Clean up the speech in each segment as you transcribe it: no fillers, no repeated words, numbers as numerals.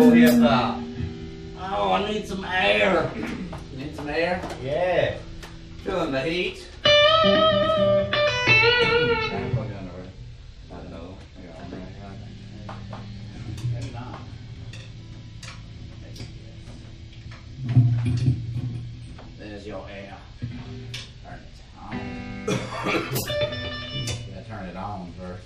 here. Oh, I need some air. Need some air? Yeah. Feeling the heat. There's your air. Turn it on. Gotta turn it on first.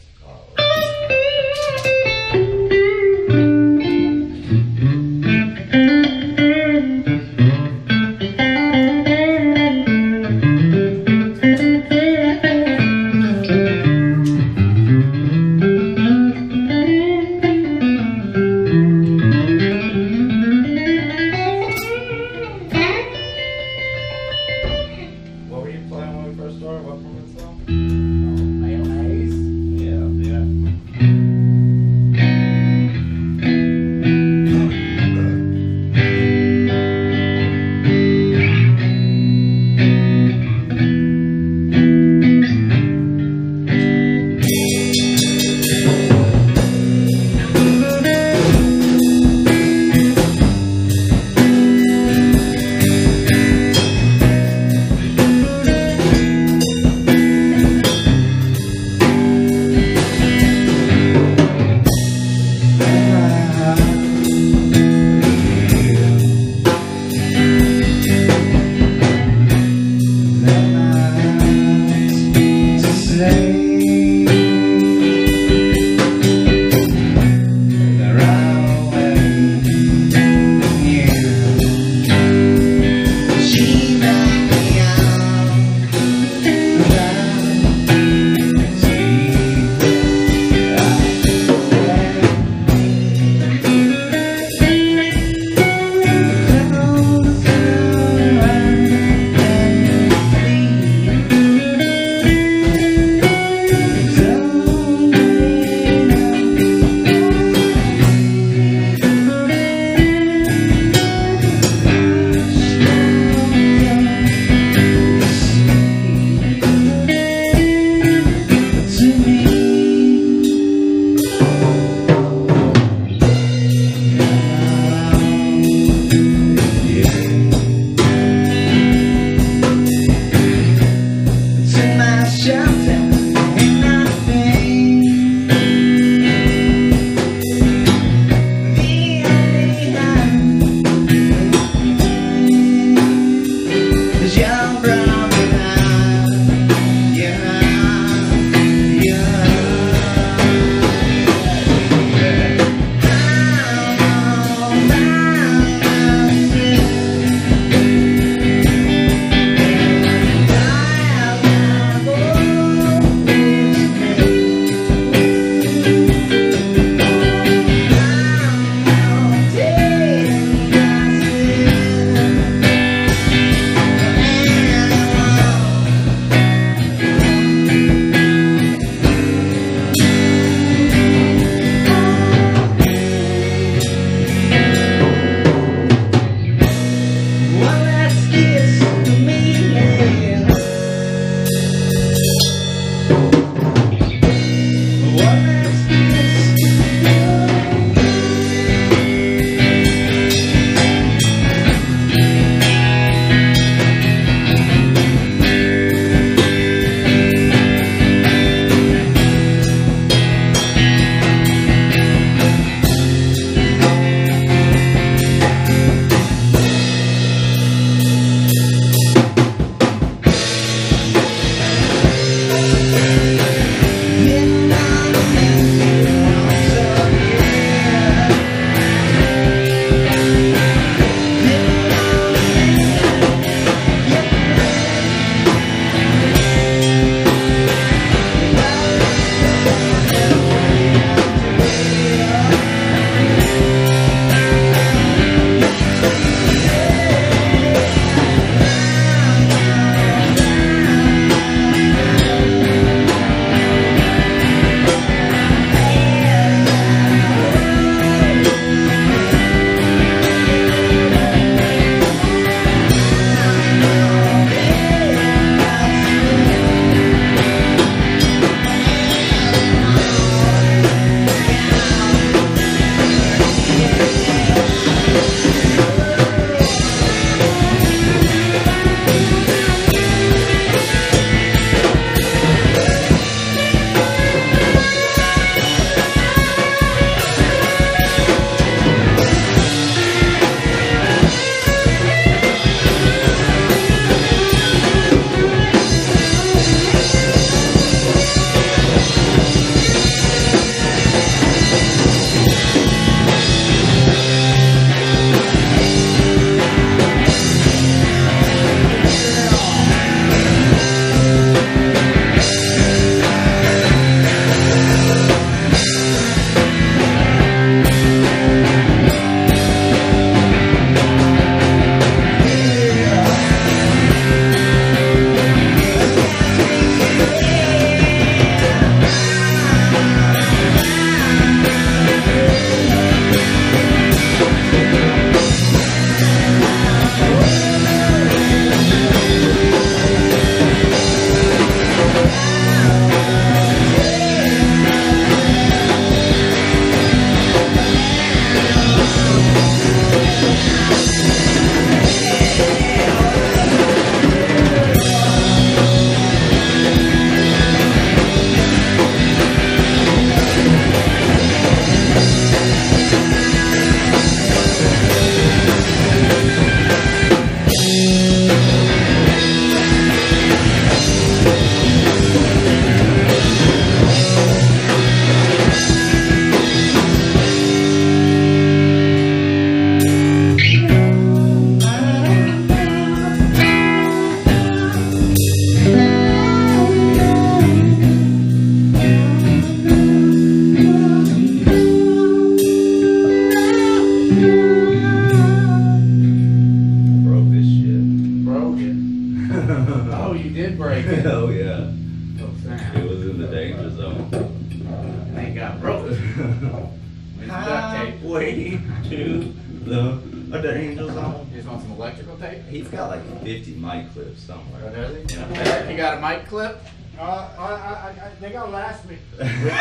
way to the angel zone. You just want some electrical tape? He's got like 50 mic clips somewhere. Oh, does he? Yeah. You got a mic clip? They gonna last me. I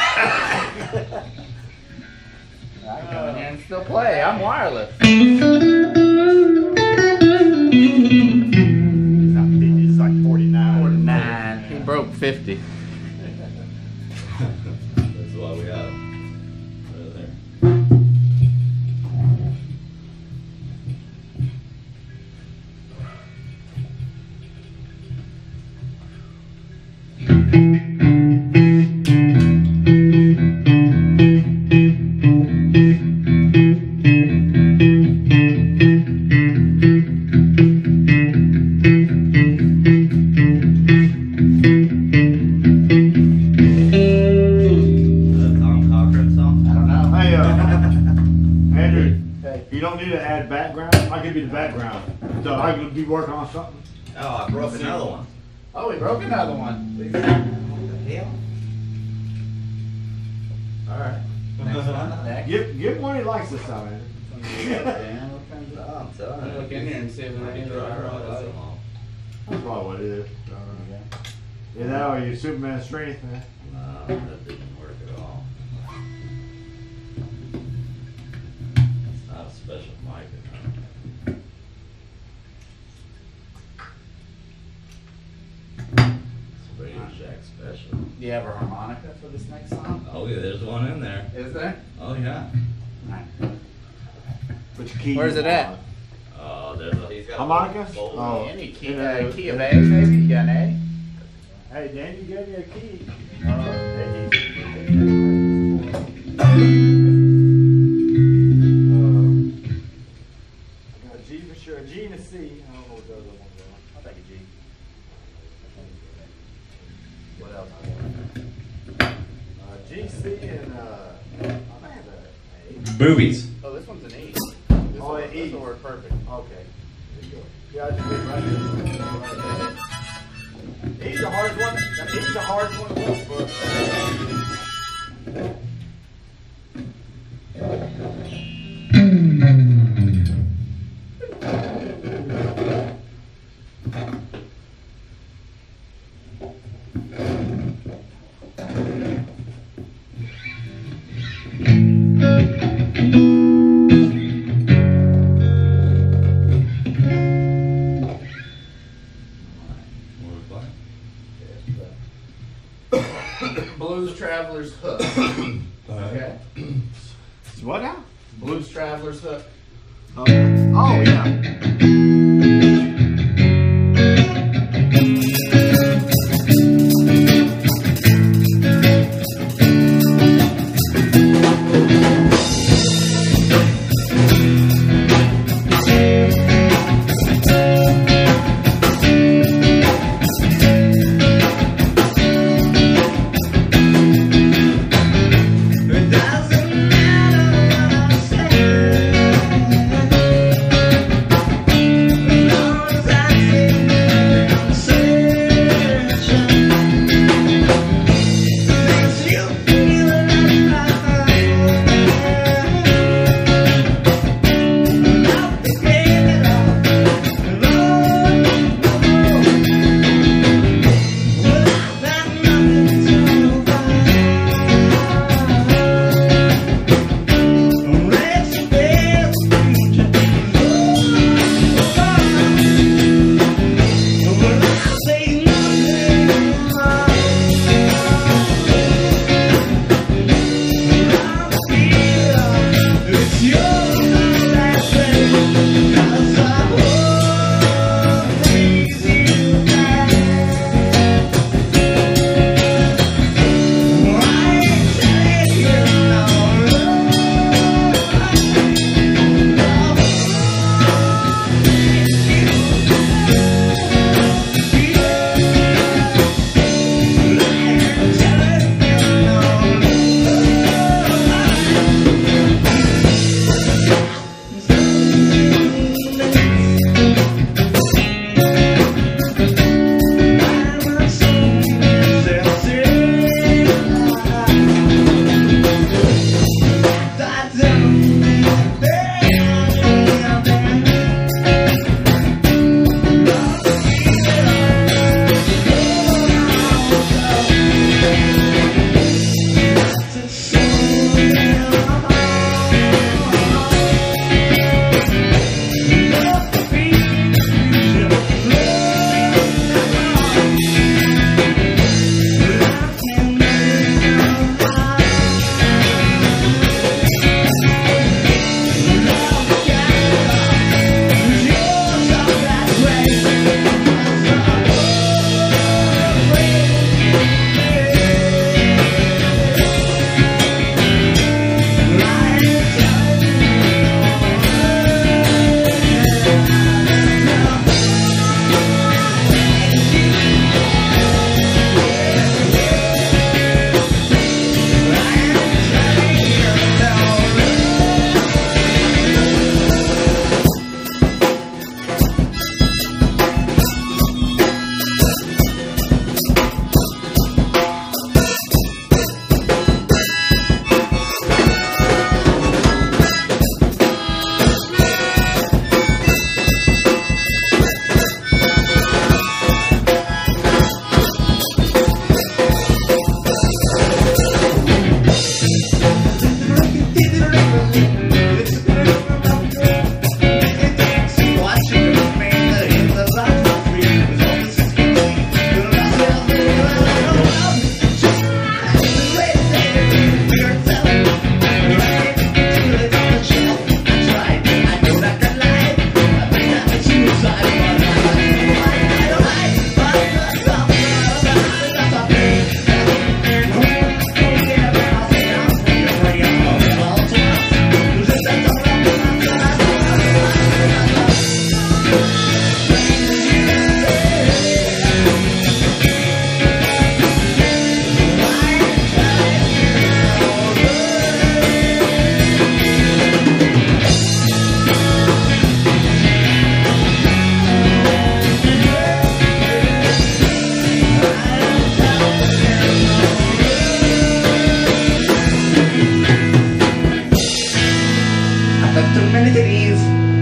can come in here and still play. I'm wireless. He's not 50, he's like 49. 49. He broke 50. That's why we have him. Right there. You don't need to add background. I'll give you the background. So I could be working on something. Oh, I broke another one. Oh, we broke another one. What the hell? Alright. Next one. Next. Give one he likes this time, Andrew. Dan, what comes up? I'm telling you. Look in here and see if there's anything wrong. That's probably what it is. Yeah, that or your Superman strength, man. No, that didn't work at all. It's not a special mic. It's a Radio Shack special. Do you have a harmonica for this next song? Oh yeah, there's one in there. Is there? Oh yeah. Alright. Put your key. Where's it at? Oh, there's a. He's got Harmonicas? a folder. Oh. Any key, Yeah. key of A, maybe? You got an A? Hey, Dan, you gave me a key. I got a G for sure. A G and a C. I don't know what the other ones are. I'll take a G. What else? G, C, and I might have a Boobies. Oh, this one's an E. Oh, an E. This will work perfect. Okay. There you go. Yeah, I just did right here. E's the hardest one. E's the hardest one to look for. Blues Traveler's Hook. Okay. What now? Blues Traveler's Hook. Okay. Oh, yeah. Too many titties.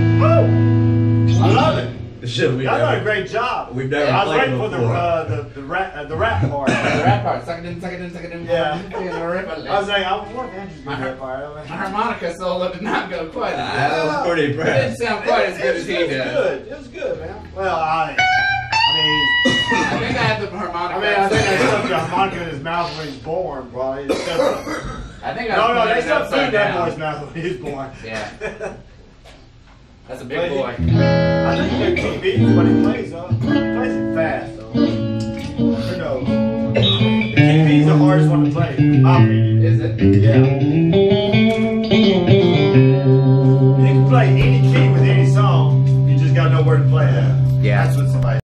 I love it. Should we Y'all done a great job. We've never I was played waiting for before. the rap part. The rap part. Suck it in, suck it in, suck it in. Yeah. I was like, I was wondering if Andrew's gonna rap part. My harmonica solo did not go quite as That good. was pretty It didn't impressive. sound quite as good as he It was did. good. It was good, man. Well, I think I had the harmonica. I think they stuck the harmonica in his mouth when he's born, probably. I think I No, was they playing it stuck food in upside that down. boy's mouth when he was born. Yeah. That's a big But boy. I think the key beats what he plays, though. He plays it fast, though. Who knows? The key beat's the hardest one to play, in my opinion. Is it? Yeah. You can play any key with any song, you just gotta know where to play that. Yeah. That's what somebody